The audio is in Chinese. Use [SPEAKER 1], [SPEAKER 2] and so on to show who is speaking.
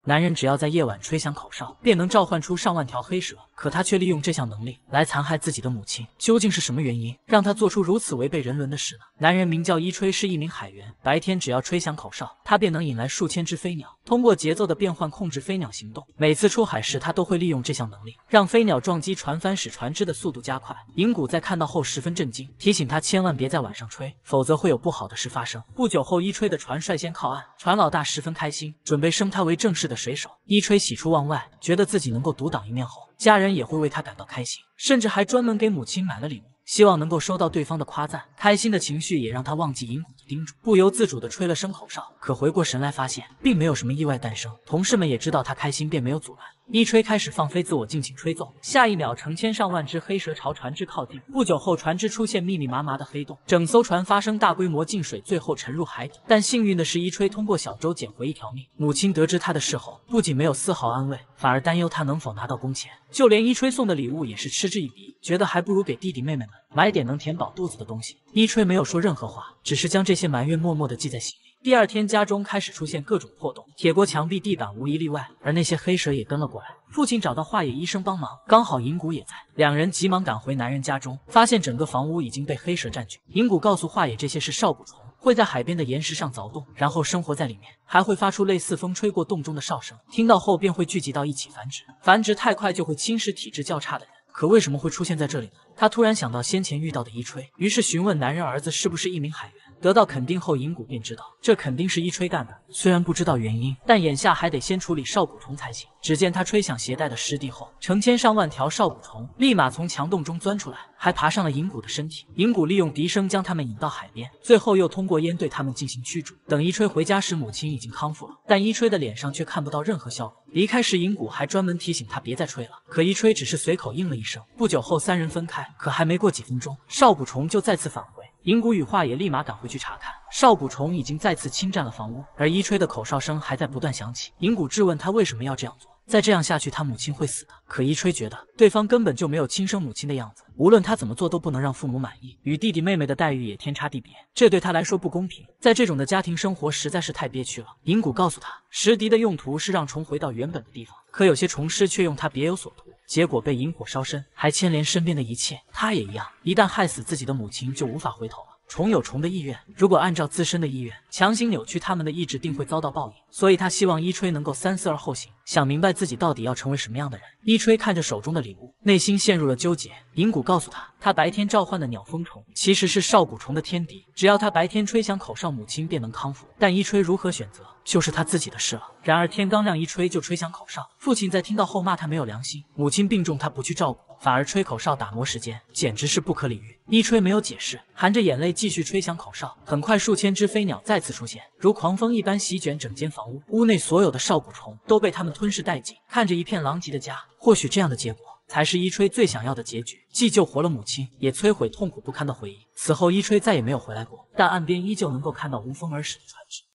[SPEAKER 1] 男人只要在夜晚吹响口哨，便能召唤出上万条黑蛇，可他却利用这项能力来残害自己的母亲。究竟是什么原因让他做出如此违背人伦的事呢？男人名叫伊吹，是一名海员，白天只要吹响口哨，他便能引来数千只飞鸟，通过节奏的变换控制飞鸟行动。每次出海时，他都会利用这项能力，让飞鸟撞击船帆，使船只的速度加快。银谷在看到后十分震惊，提醒他千万别在晚上吹，否则会有不好的事发生。不久后，伊吹的船率先靠岸，船老大十分开心，准备升他为正式的水手。伊吹喜出望外，觉得自己能够独当一面后，家人也会为他感到开心，甚至还专门给母亲买了礼物，希望能够收到对方的夸赞。开心的情绪也让他忘记银谷的叮嘱，不由自主地吹了声口哨。可回过神来发现，并没有什么意外诞生。同事们也知道他开心，便没有阻拦。伊吹开始放飞自我，尽情吹奏。下一秒，成千上万只黑蛇朝船只靠近。不久后，船只出现密密麻麻的黑洞，整艘船发生大规模进水，最后沉入海底。但幸运的是，伊吹通过小舟捡回一条命。母亲得知他的事后，不仅没有丝毫安慰，反而担忧他能否拿到工钱。就连伊吹送的礼物也是嗤之以鼻，觉得还不如给弟弟妹妹们买点能填饱肚子的东西。伊吹没有说任何话，只是将这些埋怨默默地记在心里。第二天，家中开始出现各种破洞，铁锅、墙壁、地板无一例外，而那些黑蛇也跟了过来。父亲找到化野医生帮忙，刚好银谷也在，两人急忙赶回男人家中，发现整个房屋已经被黑蛇占据。银谷告诉化野，这些是少骨虫，会在海边的岩石上凿洞，然后生活在里面，还会发出类似风吹过洞中的哨声，听到后便会聚集到一起繁殖，繁殖太快就会侵蚀体质较差的人。可为什么会出现在这里呢？他突然想到先前遇到的伊吹，于是询问男人儿子是不是一名海员。得到肯定后，银谷便知道这肯定是伊吹干的。虽然不知道原因，但眼下还得先处理少骨虫才行。只见他吹响携带的湿地后，成千上万条少骨虫立马从墙洞中钻出来，还爬上了银谷的身体。银谷利用笛声将他们引到海边，最后又通过烟对他们进行驱逐。等伊吹回家时，母亲已经康复了，但伊吹的脸上却看不到任何笑容。离开时，银谷还专门提醒他别再吹了，可伊吹只是随口应了一声。不久后，三人分开，可还没过几分钟，少骨虫就再次返回。银谷与化野立马赶回去查看，少骨虫已经再次侵占了房屋，而伊吹的口哨声还在不断响起。银谷质问他为什么要这样做，再这样下去他母亲会死的。可伊吹觉得对方根本就没有亲生母亲的样子，无论他怎么做都不能让父母满意，与弟弟妹妹的待遇也天差地别，这对他来说不公平。在这种的家庭生活实在是太憋屈了。银谷告诉他，石笛的用途是让虫回到原本的地方，可有些虫师却用它别有所图，结果被引火烧身，还牵连身边的一切。他也一样，一旦害死自己的母亲，就无法回头了。虫有虫的意愿，如果按照自身的意愿强行扭曲他们的意志，定会遭到报应。所以他希望伊吹能够三思而后行，想明白自己到底要成为什么样的人。伊吹看着手中的礼物，内心陷入了纠结。银谷告诉他，他白天召唤的鸟蜂虫其实是少骨虫的天敌，只要他白天吹响口哨，母亲便能康复。但伊吹如何选择，就是他自己的事了。然而天刚亮，伊吹就吹响口哨，父亲在听到后骂他没有良心。母亲病重，他不去照顾，反而吹口哨打磨时间，简直是不可理喻。伊吹没有解释，含着眼泪继续吹响口哨。很快，数千只飞鸟再次出现，如狂风一般席卷整间房屋，屋内所有的少骨虫都被他们吞噬殆尽。看着一片狼藉的家，或许这样的结果才是伊吹最想要的结局，既救活了母亲，也摧毁痛苦不堪的回忆。此后，伊吹再也没有回来过，但岸边依旧能够看到无风而驶的船只。